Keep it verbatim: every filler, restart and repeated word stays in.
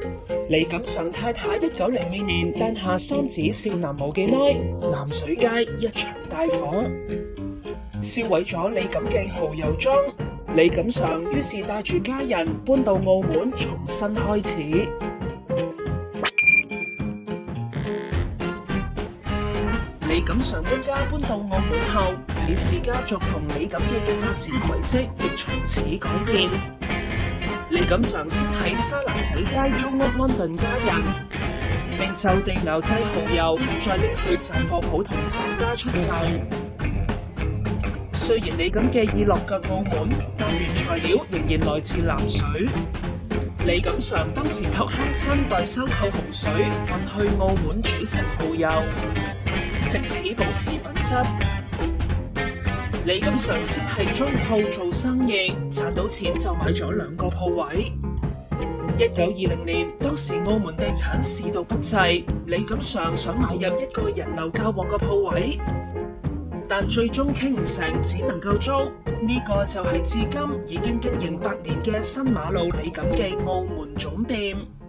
李錦上太太一九零二年誕下三子少男冇幾耐，南水街一場大火，燒毀咗李錦嘅蠔油莊。李錦上於是帶住家人搬到澳門重新開始。李錦上一家搬到澳門後，李氏家族同李錦記嘅發展軌跡亦從此改變。李錦上先喺沙蘭仔街租屋安頓家人，並就地牛製蠔油，再拎去雜貨鋪同酒家出售。雖然李錦記已落腳澳門，但原材料仍然來自南水。李錦上當時託鄉親代收購洪水，運去澳門煮成蠔油，藉此保持品質。李錦上先係租鋪做生意，賺到錢就買咗兩個鋪位。一九二零年，當時澳門地產市道不濟，李錦上想買入一個人流較旺嘅鋪位，但最終傾唔成，只能夠租。呢、這個就係至今已經經營百年嘅新馬路李錦記澳門總店。